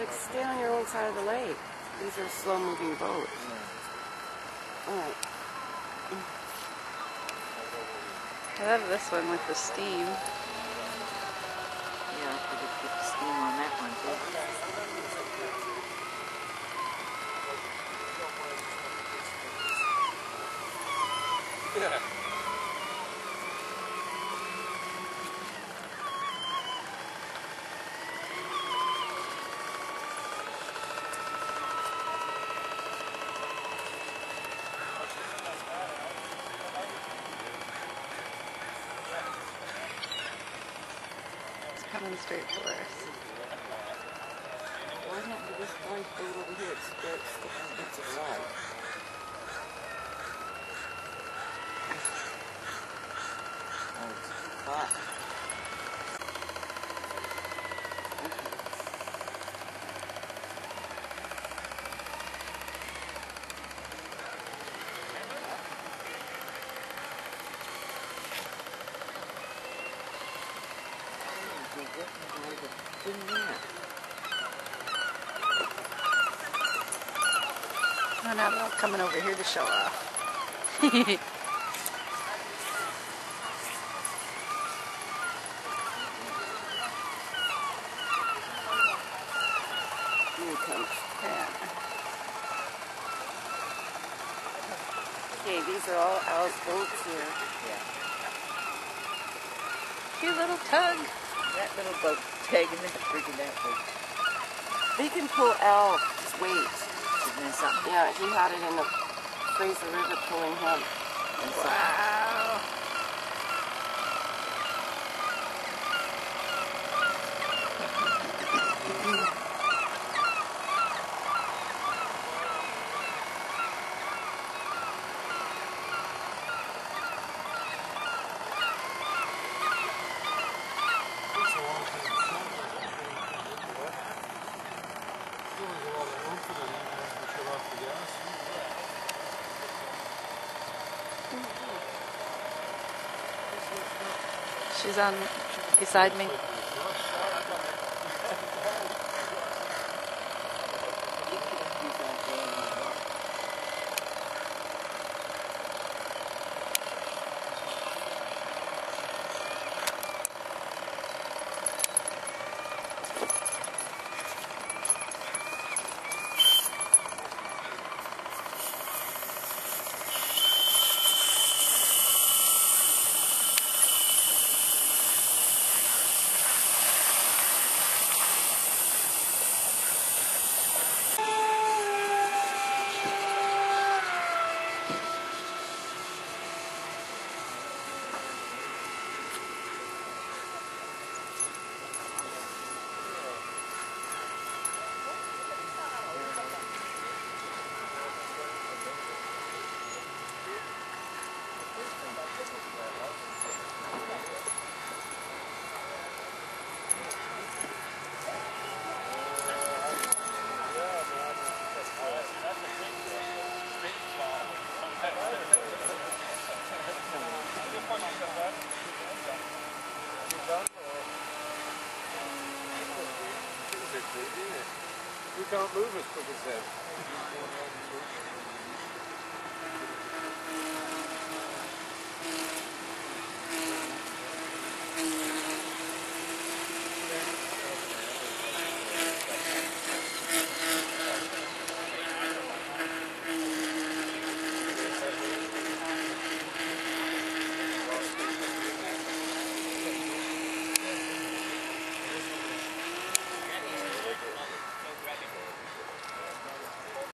Like, stand on your own side of the lake. These are slow-moving boats. Alright. I love this one with the steam. Yeah, I could get the steam on that one too. Yeah. It's coming straight for us. What happened to this orange boat over here? It's its light. Oh, it's hot. Oh, now they're all coming over here to show off. Here it comes. Yeah. Okay, these are all Al's boats here. Yeah. Cute little tug. That little boat tagging that freaking that boat. They can pull Al. Just wait. Isn't that something? Yeah, he had it in the Fraser River pulling him. Wow. She's on beside me. We can't move as quick as that.